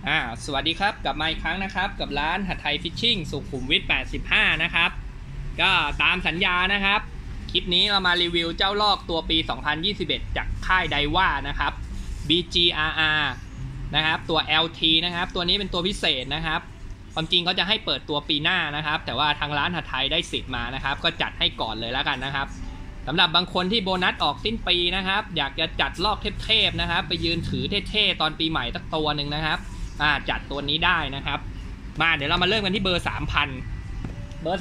สวัสดีครับกลับมาอีกครั้งนะครับกับร้านหัดไทยฟิชชิ่งสุขุมวิท85นะครับก็ตามสัญญานะครับคลิปนี้เรามารีวิวเจ้าลอกตัวปี 2021 จากค่ายไดว่านะครับ BGRR นะครับตัว LT นะครับตัวนี้เป็นตัวพิเศษนะครับความจริงเขาจะให้เปิดตัวปีหน้านะครับแต่ว่าทางร้านหัดไทยได้สิทธิ์มานะครับก็จัดให้ก่อนเลยแล้วกันนะครับสำหรับบางคนที่โบนัสออกสิ้นปีนะครับอยากจะจัดลอกเทพๆนะครับไปยืนถือเท่ๆตอนปีใหม่สักตัวหนึ่งนะครับจัดตัวนี้ได้นะครับเดี๋ยวเรามาเริ่มกันที่เบอร์ 3,000 เบอร์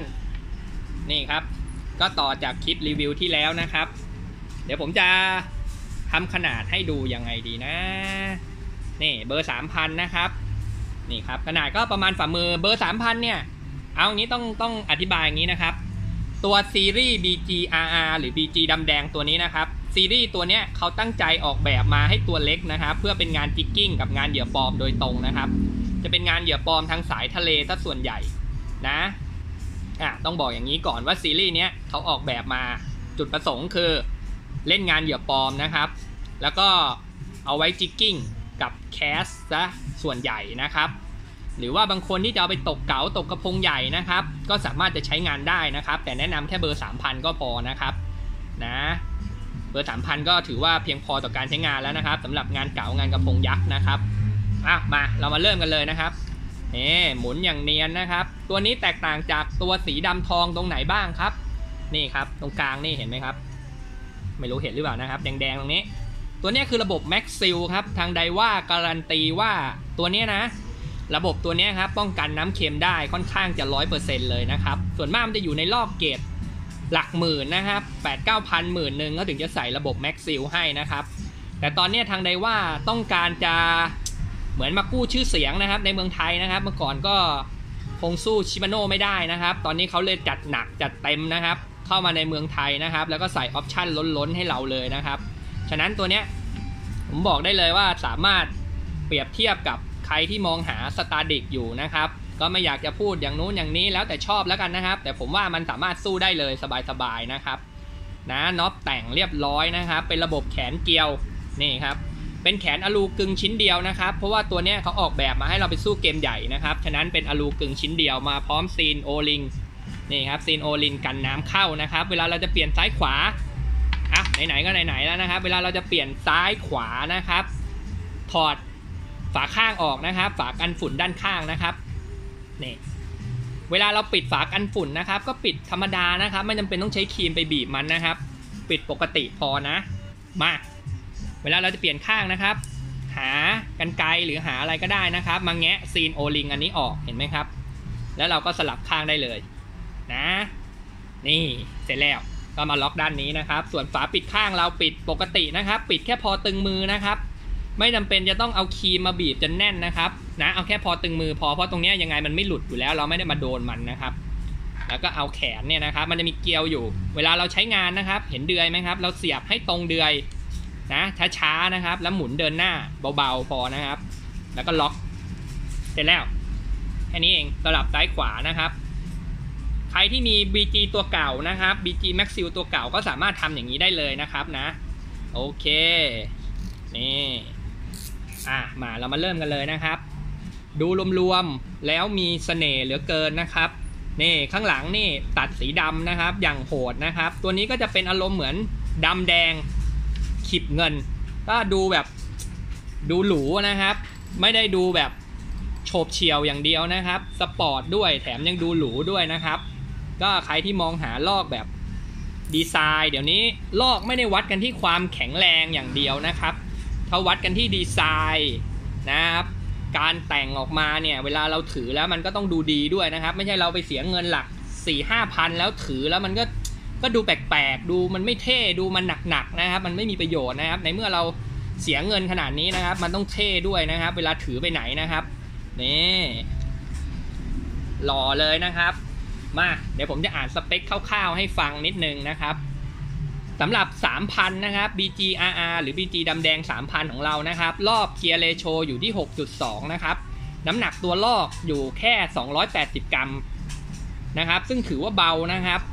3,000 นี่ครับก็ต่อจากคลิปรีวิวที่แล้วนะครับเดี๋ยวผมจะทำขนาดให้ดูยังไงดีนะนี่เบอร์ 3,000 นะครับนี่ครับขนาดก็ประมาณฝ่ามือเบอร์ 3,000 เนี่ยเอางี้ต้องอธิบายอย่างนี้นะครับตัวซีรีส์ BGRR หรือ BG ดำแดงตัวนี้นะครับซีรีส์ตัวนี้เขาตั้งใจออกแบบมาให้ตัวเล็กนะครับเพื่อเป็นงานจิกกิ้งกับงานเหยื่อปลอมโดยตรงนะครับจะเป็นงานเหยื่อปลอมทางสายทะเลซะส่วนใหญ่นะต้องบอกอย่างนี้ก่อนว่าซีรีส์นี้เขาออกแบบมาจุดประสงค์คือเล่นงานเหยื่อปลอมนะครับแล้วก็เอาไว้จิกกิ้งกับแคสซะส่วนใหญ่นะครับหรือว่าบางคนที่จะเอาไปตกเก๋าตกกระพงใหญ่นะครับก็สามารถจะใช้งานได้นะครับแต่แนะนำแค่เบอร์ 3,000 ก็พอนะครับนะเบอร์ 3,000 ก็ถือว่าเพียงพอต่อการใช้งานแล้วนะครับสำหรับงานเก๋างานกระพงยักษ์นะครับมาเรามาเริ่มกันเลยนะครับหมุนอย่างเนียนนะครับตัวนี้แตกต่างจากตัวสีดำทองตรงไหนบ้างครับนี่ครับตรงกลางนี่เห็นไหมครับไม่รู้เห็นหรือเปล่านะครับแดงๆตรงนี้ตัวนี้คือระบบ Max Seal ครับทางไดว่าการันตีว่าตัวนี้นะระบบตัวนี้ครับป้องกันน้ำเค็มได้ค่อนข้างจะ 100% เลยนะครับส่วนมากมันจะอยู่ในลอกเกรดหลักหมื่นนะครับ 8-9,000 หมื่นหนึ่งก็ถึงจะใส่ระบบ Max Seal ให้นะครับแต่ตอนนี้ทางไดว่าต้องการจะเหมือนมากู้ชื่อเสียงนะครับในเมืองไทยนะครับเมื่อก่อนก็คงสู้ชิมาโน่ไม่ได้นะครับตอนนี้เขาเลยจัดหนักจัดเต็มนะครับเข้ามาในเมืองไทยนะครับแล้วก็ใส่ออปชั่นล้นๆให้เราเลยนะครับฉะนั้นตัวเนี้ยผมบอกได้เลยว่าสามารถเปรียบเทียบกับใครที่มองหาสตาร์ดิกอยู่นะครับก็ไม่อยากจะพูดอย่างนู้นอย่างนี้แล้วแต่ชอบแล้วกันนะครับแต่ผมว่ามันสามารถสู้ได้เลยสบายๆนะครับน็อปแต่งเรียบร้อยนะครับเป็นระบบแขนเกลียวนี่ครับเป็นแขนอลูกึ่งชิ้นเดียวนะครับเพราะว่าตัวเนี้ยเขาออกแบบมาให้เราไปสู้เกมใหญ่นะครับฉะนั้นเป็นอลูกึ่งชิ้นเดียวมาพร้อมซีนโอลิงนี่ครับซีนโอลิงกันน้ำเข้านะครับเวลาเราจะเปลี่ยนซ้ายขวาไหนๆก็ไหนๆแล้วนะครับเวลาเราจะเปลี่ยนซ้ายขวานะครับถอดฝาข้างออกนะครับฝากันฝุ่นด้านข้างนะครับนี่เวลาเราปิดฝากันฝุ่นนะครับก็ปิดธรรมดานะครับไม่จำเป็นต้องใช้ครีมไปบีบมันนะครับปิดปกติพอนะมาเวลาเราจะเปลี่ยนข้างนะครับหากันไกรหรือหาอะไรก็ได้นะครับมาแงะซีนโอลิงอันนี้ออกเห็นไหมครับแล้วเราก็สลับข้างได้เลยนะนี่เสร็จแล้วก็มาล็อกด้านนี้นะครับส่วนฝาปิดข้างเราปิดปกตินะครับปิดแค่พอตึงมือนะครับไม่จำเป็นจะต้องเอาครีมมาบีบจนแน่นนะครับเอาแค่พอตึงมือพอเพราะตรงนี้ยังไงมันไม่หลุดอยู่แล้วเราไม่ได้มาโดนมันนะครับแล้วก็เอาแขนเนี่ยนะครับมันจะมีเกลียวอยู่เวลาเราใช้งานนะครับเห็นเดือยไหมครับเราเสียบให้ตรงเดือยช้าๆนะครับแล้วหมุนเดินหน้าเบาๆพอนะครับแล้วก็ล็อกเสร็จแล้วแค่นี้เองสลับซ้ายขวานะครับใครที่มี BG ตัวเก่านะครับ BG Max Seal ตัวเก่าก็สามารถทำอย่างนี้ได้เลยนะครับโอเคนี่มาเรามาเริ่มกันเลยนะครับดูรวมๆแล้วมีเสน่ห์เหลือเกินนะครับนี่ข้างหลังนี่ตัดสีดำนะครับอย่างโหดนะครับตัวนี้ก็จะเป็นอารมณ์เหมือนดำแดงขีบเงินก็ดูแบบดูหรูนะครับไม่ได้ดูแบบโฉบเฉี่ยวอย่างเดียวนะครับสปอร์ตด้วยแถมยังดูหรูด้วยนะครับก็ใครที่มองหาลอกแบบดีไซน์เดี๋ยวนี้ลอกไม่ได้วัดกันที่ความแข็งแรงอย่างเดียวนะครับเขาวัดกันที่ดีไซน์นะครับการแต่งออกมาเนี่ยเวลาเราถือแล้วมันก็ต้องดูดีด้วยนะครับไม่ใช่เราไปเสียเงินหลัก 4-5 พันแล้วถือแล้วมันก็ดูแปลกๆดูมันไม่เท่ดูมันหนักๆนะครับมันไม่มีประโยชน์นะครับในเมื่อเราเสียเงินขนาดนี้นะครับมันต้องเท่ด้วยนะครับเวลาถือไปไหนนะครับนี่หล่อเลยนะครับมาเดี๋ยวผมจะอ่านสเปคคร่าวๆให้ฟังนิดนึงนะครับสำหรับ 3,000 นะครับ BGRR หรือ BG ดำแดง 3,000 ของเรานะครับรอบเกียร์เรโชอยู่ที่ 6.2 นะครับน้ำหนักตัวลอกอยู่แค่280 กรัมนะครับซึ่งถือว่าเบานะครับ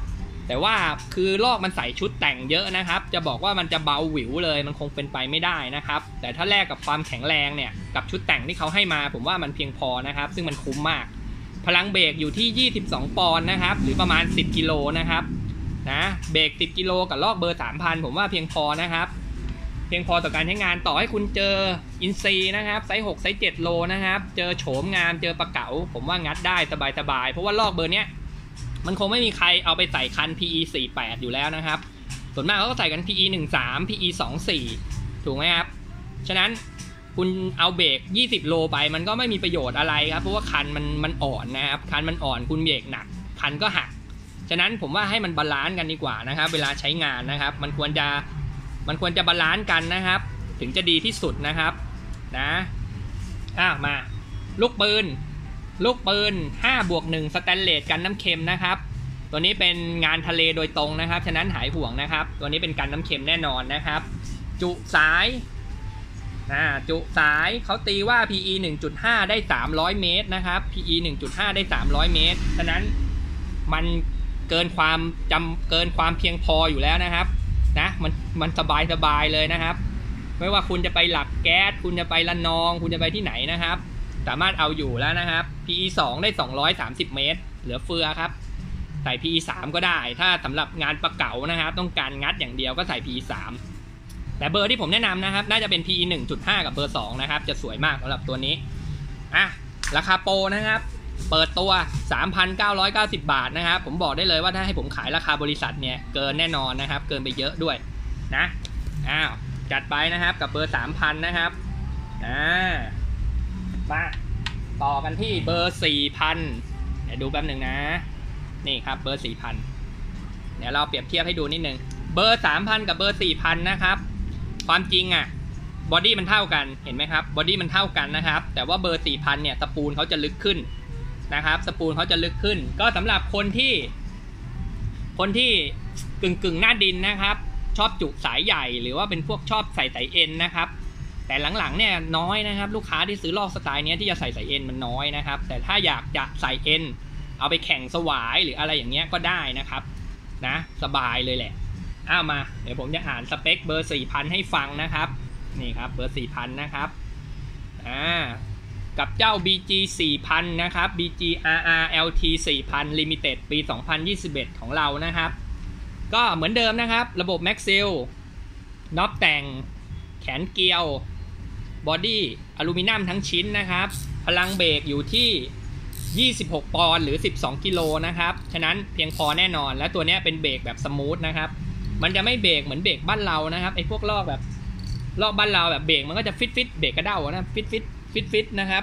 แต่ว่าคือลอกมันใส่ชุดแต่งเยอะนะครับจะบอกว่ามันจะเบาหวิวเลยมันคงเป็นไปไม่ได้นะครับแต่ถ้าแลกกับความแข็งแรงเนี่ยกับชุดแต่งที่เขาให้มาผมว่ามันเพียงพอนะครับซึ่งมันคุ้มมากพลังเบรกอยู่ที่22ปอนด์นะครับหรือประมาณ10กิโลนะครับนะเบรก10กิโลกับลอกเบอร์ 3,000 ผมว่าเพียงพอนะครับเพียงพอต่อการใช้งานต่อให้คุณเจออินซีนะครับไซส์6ไซส์7โลนะครับเจอโฉมงามเจอปลาเก๋าผมว่างัดได้สบายๆเพราะว่าลอกเบอร์เนี้ยมันคงไม่มีใครเอาไปใส่คัน PE 48อยู่แล้วนะครับส่วนมากเขาก็ใส่กัน PE 13 PE 24ถูกไหมครับฉะนั้นคุณเอาเบรก20โลไปมันก็ไม่มีประโยชน์อะไรครับเพราะว่าคันมันอ่อนนะครับคันมันอ่อนคุณเบรกหนักคันก็หักฉะนั้นผมว่าให้มันบาลานซ์กันดีกว่านะครับเวลาใช้งานนะครับมันควรจะบาลานซ์กันนะครับถึงจะดีที่สุดนะครับนะมาลูกปืน5+1 สแตนเลสกันน้ำเค็มนะครับตัวนี้เป็นงานทะเลโดยตรงนะครับฉะนั้นหายห่วงนะครับตัวนี้เป็นกันน้ำเค็มแน่นอนนะครับจุสายเขาตีว่า PE 1.5 ได้300เมตรนะครับ PE 1.5 ได้300เมตรฉะนั้นมันเกินความเพียงพออยู่แล้วนะครับนะมันสบายเลยนะครับไม่ว่าคุณจะไปหลักแก๊สคุณจะไประนองคุณจะไปที่ไหนนะครับสามารถเอาอยู่แล้วนะครับ PE 2 ได้230เมตรเหลือเฟือครับใส่ PE 3 ก็ได้ถ้าสำหรับงานปลาเก๋านะครับต้องการงัดอย่างเดียวก็ใส่ PE 3 แต่เบอร์ที่ผมแนะนำนะครับน่าจะเป็น PE 1.5 กับเบอร์2นะครับจะสวยมากสำหรับตัวนี้ราคาโปรนะครับเปิดตัว 3,990 บาทนะครับผมบอกได้เลยว่าถ้าให้ผมขายราคาบริษัทเนี่ยเกินแน่นอนนะครับเกินไปเยอะด้วยนะจัดไปนะครับกับเบอร์ 3,000 นะครับมาต่อกันที่เบอร์ 4,000 เดี๋ยวดูแป๊บหนึ่งนะนี่ครับเบอร์ 4,000 เดี๋ยวเราเปรียบเทียบให้ดูนิดนึงเบอร์ 3,000 กับเบอร์ 4,000 นะครับความจริงบอดี้มันเท่ากันเห็นไหมครับบอดี้มันเท่ากันนะครับแต่ว่าเบอร์ 4,000 เนี่ยสปูลเขาจะลึกขึ้นนะครับสปูลเขาจะลึกขึ้นก็สำหรับคนที่กึ่งหน้าดินนะครับชอบจุสายใหญ่หรือว่าเป็นพวกชอบใส่สายเอ็นนะครับแต่หลังๆเนี่ยน้อยนะครับลูกค้าที่ซื้อลอกสไตล์นี้ที่จะใส่สายเอ็นมันน้อยนะครับแต่ถ้าอยากจะใส่เอ็นเอาไปแข่งสวายหรืออะไรอย่างเงี้ยก็ได้นะครับนะสบายเลยแหละมาเดี๋ยวผมจะอ่านสเปคเบอร์ 4,000 ให้ฟังนะครับนี่ครับเบอร์ 4,000 นะครับกับเจ้า BG 4,000 นะครับ BG RRLT 4,000 Limited ปี 2021 ของเรานะครับก็เหมือนเดิมนะครับระบบ Maxil น็อปแต่งแขนเกลียวบอดี้อลูมิเนียมทั้งชิ้นนะครับพลังเบรกอยู่ที่26ปอนด์หรือ12กิโลนะครับฉะนั้นเพียงพอแน่นอนและตัวนี้เป็นเบรกแบบสมูทนะครับมันจะไม่เบรกเหมือนเบรกบ้านเรานะครับไอ้พวกลอกบ้านเราแบบเบรกมันก็จะฟิตเบรกกระเด้านะฟิตนะครับ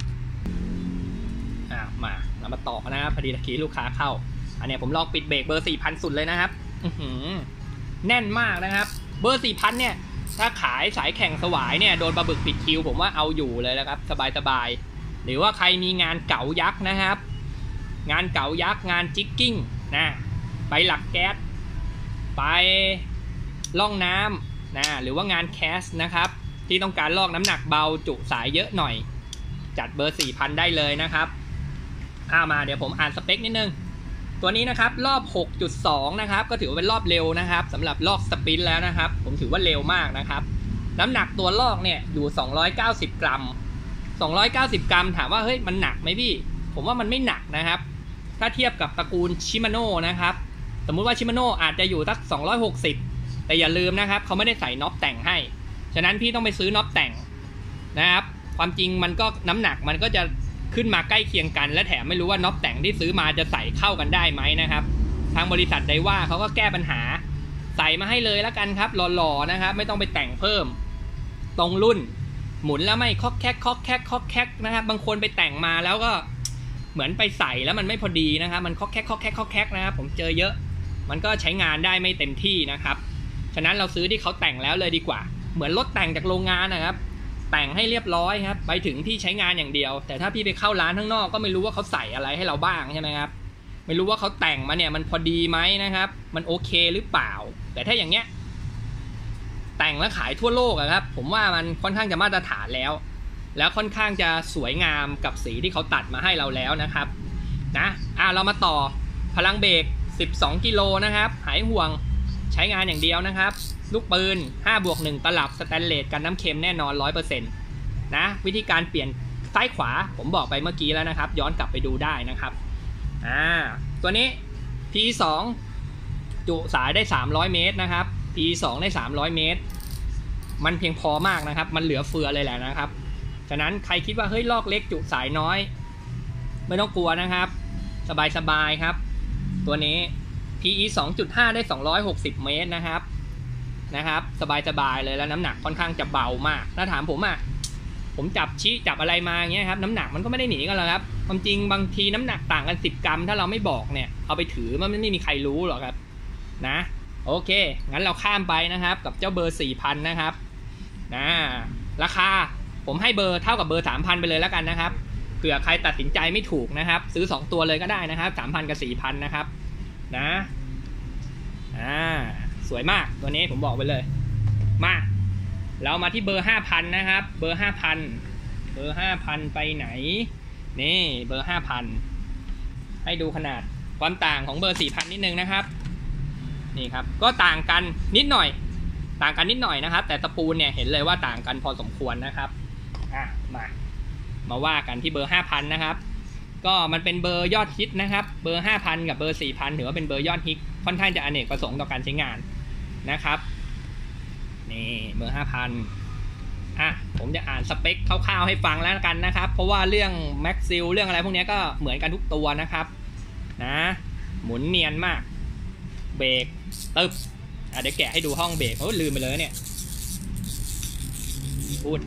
เรามาต่อนะครับพอดีตะกี้ลูกค้าเข้าอันนี้ผมลองปิดเบรกเบอร์ 4,000 สุดเลยนะครับแน่นมากนะครับเบอร์ 4,000 เนี่ยถ้าขายสายแข่งสวายเนี่ยโดนปลาบึกปิดคิวผมว่าเอาอยู่เลยนะครับสบายหรือว่าใครมีงานเก๋ายักษ์นะครับงานเก๋ายักษ์งานจิกกิ้งไปหลักแก๊สไปล่องน้ำหรือว่างานแคสนะครับที่ต้องการลอกน้ำหนักเบาจุสายเยอะหน่อยจัดเบอร์ 4,000 ได้เลยนะครับมาเดี๋ยวผมอ่านสเปคนิดนึงตัวนี้นะครับรอบ 6.2 นะครับก็ถือว่าเป็นรอบเร็วนะครับสำหรับลอกสปรินต์แล้วนะครับผมถือว่าเร็วมากนะครับน้ำหนักตัวลอกเนี่ยอยู่290 กรัมถามว่าเฮ้ยมันหนักไหมพี่ผมว่ามันไม่หนักนะครับถ้าเทียบกับตระกูลชิมาโน่นะครับสมมุติว่าชิมาโน่อาจจะอยู่สัก260แต่อย่าลืมนะครับเขาไม่ได้ใส่น็อปแต่งให้ฉะนั้นพี่ต้องไปซื้อน็อปแต่งนะครับความจริงมันก็น้ำหนักมันก็จะขึ้นมาใกล้เคียงกันและแถมไม่รู้ว่าน็อปแต่งที่ซื้อมาจะใส่เข้ากันได้ไหมนะครับทางบริษัทไดว่าเขาก็แก้ปัญหาใส่มาให้เลยแล้วกันครับหล่อๆนะครับไม่ต้องไปแต่งเพิ่มตรงรุ่นหมุนแล้วไม่คอกแคกนะครับบางคนไปแต่งมาแล้วก็เหมือนไปใส่แล้วมันไม่พอดีนะครับมันคอกแคกนะครับผมเจอเยอะมันก็ใช้งานได้ไม่เต็มที่นะครับฉะนั้นเราซื้อที่เขาแต่งแล้วเลยดีกว่าเหมือนรถแต่งจากโรงงานนะครับแต่งให้เรียบร้อยครับไปถึงพี่ใช้งานอย่างเดียวแต่ถ้าพี่ไปเข้าร้านข้างนอกก็ไม่รู้ว่าเขาใส่อะไรให้เราบ้างใช่ไหมครับไม่รู้ว่าเขาแต่งมาเนี่ยมันพอดีไหมนะครับมันโอเคหรือเปล่าแต่ถ้าอย่างเงี้ยแต่งแล้วขายทั่วโลกครับผมว่ามันค่อนข้างจะมาตรฐานแล้วค่อนข้างจะสวยงามกับสีที่เขาตัดมาให้เราแล้วนะครับเรามาต่อพลังเบรก 12 กิโลนะครับหายห่วงใช้งานอย่างเดียวนะครับลูกปืน 5+1 ตลับสแตนเลสกันน้ำเค็มแน่นอน 100% นะวิธีการเปลี่ยนซ้ายขวาผมบอกไปเมื่อกี้แล้วนะครับย้อนกลับไปดูได้นะครับตัวนี้ P2 จุสายได้300 เมตรนะครับ P2 ได้300 เมตรมันเพียงพอมากนะครับมันเหลือเฟือเลยแหละนะครับฉะนั้นใครคิดว่าเฮ้ยลอกเล็กจุสายน้อยไม่ต้องกลัวนะครับสบายๆครับตัวนี้ PE 2.5 ได้260 เมตรนะครับสบายๆเลยแล้วน้ำหนักค่อนข้างจะเบามากถ้าถามผมผมจับชี้จับอะไรมาอย่างเงี้ยครับน้ำหนักมันก็ไม่ได้หนีกันหรอกครับความจริงบางทีน้ำหนักต่างกัน10 กรัมถ้าเราไม่บอกเนี่ยเอาไปถือมันไม่มีใครรู้หรอกครับนะโอเคงั้นเราข้ามไปนะครับกับเจ้าเบอร์ 4,000 นะครับราคาผมให้เบอร์เท่ากับเบอร์ 3,000 ไปเลยแล้วกันนะครับเผื่อใครตัดสินใจไม่ถูกนะครับซื้อ2ตัวเลยก็ได้นะครับ 3,000 กับ 4,000 นะครับนะสวยมากตัวนี้ผมบอกไปเลยมาเรามาที่เบอร์ 5,000 นะครับเบอร์ 5,000 ไปไหนนี่เบอร์ 5,000 ให้ดูขนาดความต่างของเบอร์ 4,000 นิดนึงนะครับนี่ครับก็ต่างกันนิดหน่อยนะครับแต่ตะปูเนี่ยเห็นเลยว่าต่างกันพอสมควรนะครับมาว่ากันที่เบอร์ 5,000 นะครับก็มันเป็นเบอร์ยอดฮิตนะครับเบอร์ 5,000 กับเบอร์ 4,000 ถือว่าเป็นเบอร์ยอดฮิตค่อนข้างจะอเนกประสงค์ต่อการใช้งานนะครับนี่เบอร์ 5,000ผมจะอ่านสเปคคร่าวๆให้ฟังแล้วกันนะครับเพราะว่าเรื่องแม็กซิลเรื่องอะไรพวกนี้ก็เหมือนกันทุกตัวนะครับหมุนเนียนมากเบรกตึ๊บเดี๋ยวแกะให้ดูห้องเบรกลืมไปเลยเนี่ยพูด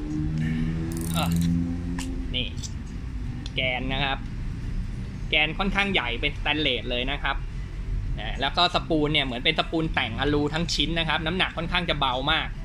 นี่แกนนะครับแกนค่อนข้างใหญ่เป็นสแตนเลสเลยนะครับแล้วก็สปูลเนี่ยเหมือนเป็นสปูลแต่งอลูทั้งชิ้นนะครับน้ำหนักค่อนข้างจะเบามาก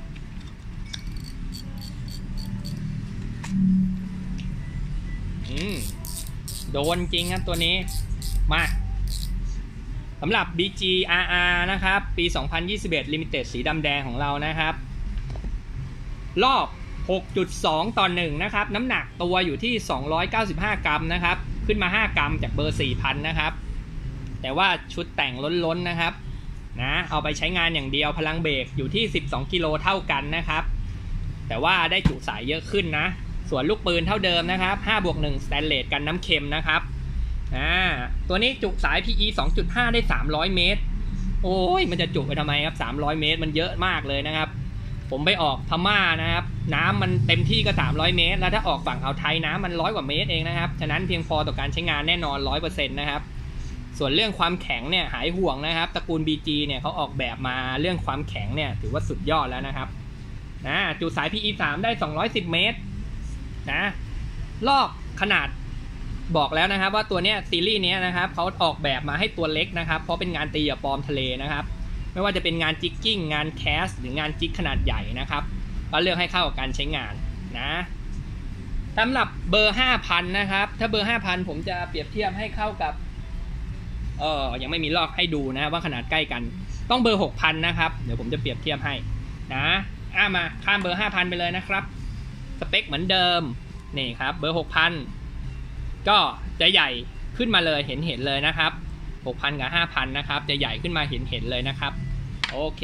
โดนจริงครับตัวนี้มาสำหรับ BGRR นะครับปี 2021 Limited สีดำแดงของเรานะครับรอบ 6.2 ต่อ 1 นะครับน้ำหนักตัวอยู่ที่295 กรัมนะครับขึ้นมา5 กรัมจากเบอร์ 4,000 นะครับแต่ว่าชุดแต่งล้นๆนะครับเอาไปใช้งานอย่างเดียวพลังเบรกอยู่ที่12 กิโลเท่ากันนะครับแต่ว่าได้จุสายเยอะขึ้นนะส่วนลูกปืนเท่าเดิมนะครับ 5+1 สแตนเลสกันน้ำเค็มนะครับตัวนี้จุสาย PE 2.5 ได้300 เมตรโอ้ยมันจะจุไปทำไมครับ300 เมตรมันเยอะมากเลยนะครับผมไปออกพม่านะครับน้ำมันเต็มที่ก็300 เมตรแล้วถ้าออกฝั่งอ่าวไทยน้ำมัน100 กว่าเมตรเองนะครับฉะนั้นเพียงพอต่อการใช้งานแน่นอน 100% นะครับส่วนเรื่องความแข็งเนี่ยหายห่วงนะครับตระกูล BG เนี่ยเขาออกแบบมาเรื่องความแข็งเนี่ยถือว่าสุดยอดแล้วนะครับจุสาย PE 3 ได้210 เมตรลอกขนาดบอกแล้วนะครับว่าตัวเนี้ยซีรีส์นี้นะครับเขาออกแบบมาให้ตัวเล็กนะครับเพราะเป็นงานตีปอมทะเลนะครับไม่ว่าจะเป็นงานจิกกิ้งงานแคสหรืองานจิกขนาดใหญ่นะครับก็เลือกให้เข้ากับการใช้งานสำหรับเบอร์ 5,000 นะครับถ้าเบอร์ 5,000 ผมจะเปรียบเทียบให้เข้ากับยังไม่มีลอกให้ดูนะว่าขนาดใกล้กันต้องเบอร์ 6,000 นะครับเดี๋ยวผมจะเปรียบเทียบให้มาข้ามเบอร์ 5,000 ไปเลยนะครับสเปคเหมือนเดิมนี่ครับเบอร์ 6,000 ก็จะใหญ่ขึ้นมาเลยเห็นเลยนะครับ 6,000 กับ 5,000 นะครับจะใหญ่ขึ้นมาเห็นเลยนะครับโอเค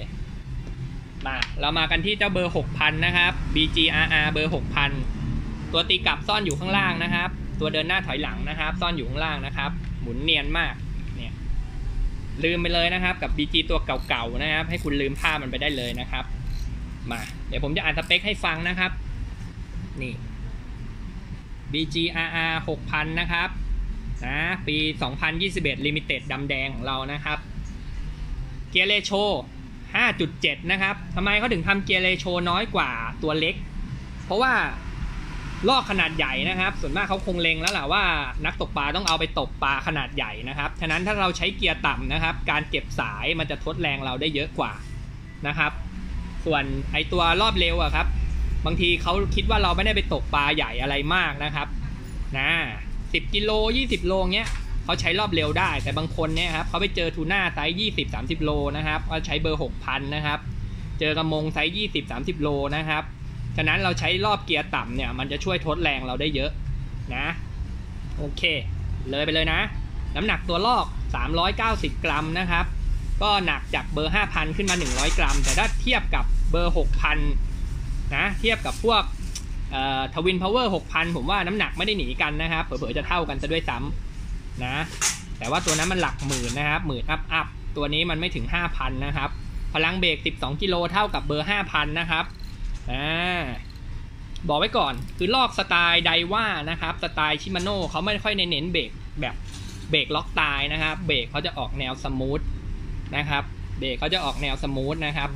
เรามากันที่เจ้าเบอร์ 6,000 นะครับ BGRR เบอร์ 6,000 ตัวตีกลับซ่อนอยู่ข้างล่างนะครับตัวเดินหน้าถอยหลังนะครับซ่อนอยู่ข้างล่างนะครับหมุนเนียนมากเนี่ยลืมไปเลยนะครับกับ BG ตัวเก่าๆนะครับให้คุณลืมภาพมันไปได้เลยนะครับเดี๋ยวผมจะอ่านสเปคให้ฟังนะครับนี่ BGRR 6,000 นะครับปี 2021 Limited ดำแดงของเรานะครับเกียร์เรโช 5.7 นะครับทำไมเขาถึงทำเกียร์เรโชน้อยกว่าตัวเล็กเพราะว่าลอกขนาดใหญ่นะครับส่วนมากเขาคงเล็งแล้วแหละว่านักตกปลาต้องเอาไปตกปลาขนาดใหญ่นะครับฉะนั้นถ้าเราใช้เกียร์ต่ำนะครับการเก็บสายมันจะทดแรงเราได้เยอะกว่านะครับส่วนไอตัวรอบเร็วครับบางทีเขาคิดว่าเราไม่ได้ไปตกปลาใหญ่อะไรมากนะครับ10 กิโล 20 โลเงี้ยเขาใช้รอบเร็วได้แต่บางคนเนี่ยครับเขาไปเจอทูน่าไซส์ 20-30 โลนะครับก็ใช้เบอร์ 6,000 นะครับเจอกระมงไซส์ 20-30 โลนะครับฉะนั้นเราใช้รอบเกียร์ต่ำเนี่ยมันจะช่วยทดแรงเราได้เยอะโอเคเลยไปเลยนะน้ำหนักตัวลอก 390 กรัมนะครับก็หนักจากเบอร์ 5,000 ขึ้นมา100 กรัมแต่ถ้าเทียบกับเบอร์ 6,000 นะเทียบกับพวกทวินพาวเวอร์ 6,000 ผมว่าน้ำหนักไม่ได้หนีกันนะครับเผลอๆจะเท่ากันซะด้วยซ้ำนะแต่ว่าตัวนั้นมันหลักหมื่นนะครับหมื่นอัพตัวนี้มันไม่ถึง 5,000 นะครับพลังเบรก12 กิโลเท่ากับเบอร์ 5,000 นะครับบอกไว้ก่อนคือลอกสไตล์ไดว่านะครับสไตล์ชิมาโน่เขาไม่ค่อยเน้นเบรกแบบเบรกล็อกตายนะครับเบรกเขาจะออกแนวสมูทนะครับเบรกเขาจะออกแนวสมูทนะครับ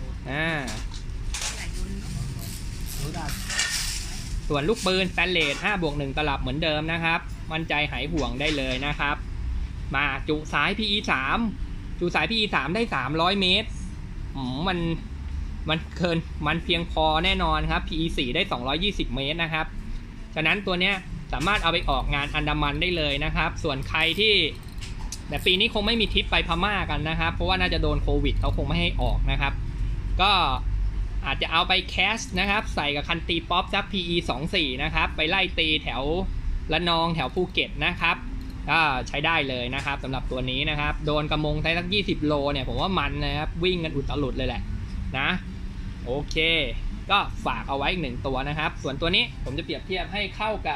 ส่วนลูกปืนสแตนเลส 5+1 ตลับเหมือนเดิมนะครับมั่นใจหายห่วงได้เลยนะครับมาจุสาย PE 3จุสาย PE 3ได้300 เมตรมันเกินมันเพียงพอแน่นอนครับ PE 4ได้220 เมตรนะครับฉะนั้นตัวเนี้ยสามารถเอาไปออกงานอันดามันได้เลยนะครับส่วนใครที่แต่ปีนี้คงไม่มีทริปไปพม่ากันนะครับเพราะว่าน่าจะโดนโควิดเขาคงไม่ให้ออกนะครับก็อาจจะเอาไปแคสนะครับใส่กับคันตีป๊อปซัก PE 24นะครับไปไล่ตีแถวละนองแถวภูเก็ตนะครับก็ใช้ได้เลยนะครับสำหรับตัวนี้นะครับโดนกระมงไซส์สัก20 โลเนี่ยผมว่ามันนะครับวิ่งกันอุตลุดเลยแหละนะโอเคก็ฝากเอาไว้อีก1ตัวนะครับส่วนตัวนี้ผมจะเปรียบเทียบให้เข้ากับ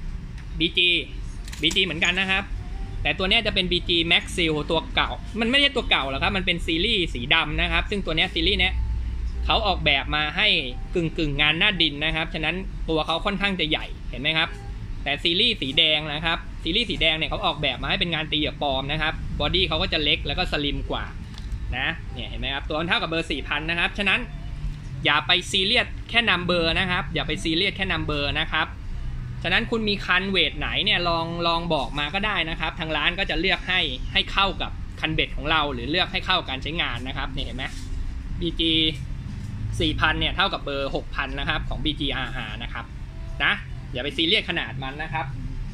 BG เหมือนกันนะครับแต่ตัวนี้จะเป็น BG Max Seal ตัวเก่ามันไม่ใช่ตัวเก่าหรอกครับมันเป็นซีรีส์สีดำนะครับซึ่งตัวนี้ซีรีส์นี้เขาออกแบบมาให้กึ่งงานหน้าดินนะครับฉะนั้นตัวเขาค่อนข้างจะใหญ่เห็นไหมครับแต่ซีรีส์สีแดงนะครับซีรีส์สีแดงเนี่ยเขาออกแบบมาให้เป็นงานตีกับปอมนะครับบอดี้เขาก็จะเล็กแล้วก็สลิมกว่านะเนี่ยเห็นไหมครับตัวเท่ากับเบอร์ 4,000 นะครับฉะนั้นอย่าไปซีเรียสแค่นัมเบอร์นะครับอย่าไปซีเรียสแค่นัมเบอร์นะครับฉะนั้นคุณมีคันเวทไหนเนี่ยลองบอกมาก็ได้นะครับทางร้านก็จะเลือกให้เข้ากับคันเบ็ดของเราหรือเลือกให้เข้าการใช้งานนะครับเนี่ยเห็นไหม BG 4,000 เนี่ยเท่ากับเบอร์ 6,000 นะครับของ BGRR นะครับนะอย่าไปซีเรียสขนาดมันนะครับ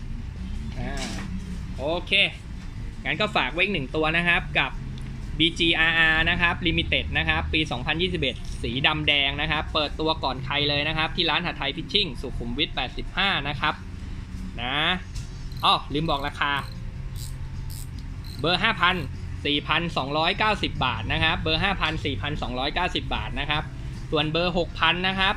โอเคงั้นก็ฝากไว้อีก1ตัวนะครับกับ BGRR นะครับ Limited นะครับปี 2021 สีดำแดงนะครับเปิดตัวก่อนใครเลยนะครับที่ร้านหาไทยฟิชชิ่งสุขุมวิท 85 นะครับนะลืมบอกราคาเบอร์ 5,000 4,290 บาทนะครับเบอร์ 5,000 4,290 บาทนะครับส่วนเบอร์ 6,000 นะครับ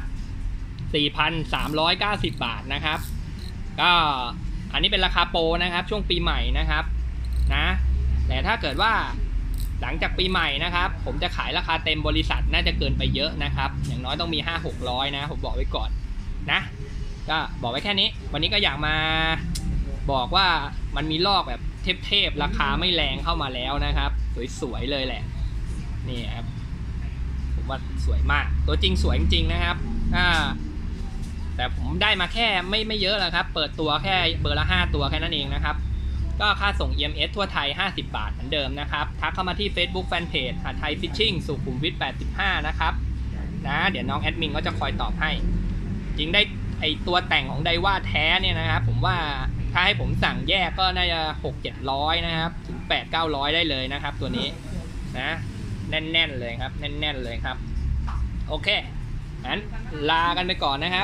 4,390 บาทนะครับก็อันนี้เป็นราคาโปรนะครับช่วงปีใหม่นะครับนะแต่ถ้าเกิดว่าหลังจากปีใหม่นะครับผมจะขายราคาเต็มบริษัทน่าจะเกินไปเยอะนะครับอย่างน้อยต้องมี 500-600 นะผมบอกไว้ก่อนนะก็บอกไว้แค่นี้วันนี้ก็อยากมาบอกว่ามันมีลอกแบบเทพๆราคาไม่แรงเข้ามาแล้วนะครับสวยๆเลยแหละนี่ครับผมว่าสวยมากตัวจริงสวยจริงๆนะครับแต่ผมได้มาแค่ไม่เยอะแล้วครับเปิดตัวแค่เบอร์ละ5ตัวแค่นั้นเองนะครับก็ค่าส่ง EMS ทั่วไทย50 บาทเหมือนเดิมนะครับทักเข้ามาที่ Facebook Fanpage หาไทยฟิชชิ่งสุขุมวิท 85 นะครับนะเดี๋ยวน้องแอดมินก็จะคอยตอบให้จริงได้ไอตัวแต่งของไดว่าแท้เนี่ยนะครับผมว่าถ้าให้ผมสั่งแยกก็น่าจะ 600-700 นะครับถึง 800-900 ได้เลยนะครับตัวนี้นะแน่นๆเลยครับแน่นๆเลยครับโอเคงั้นลากันไปก่อนนะครับ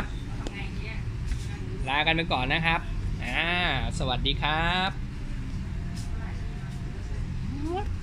สวัสดีครับ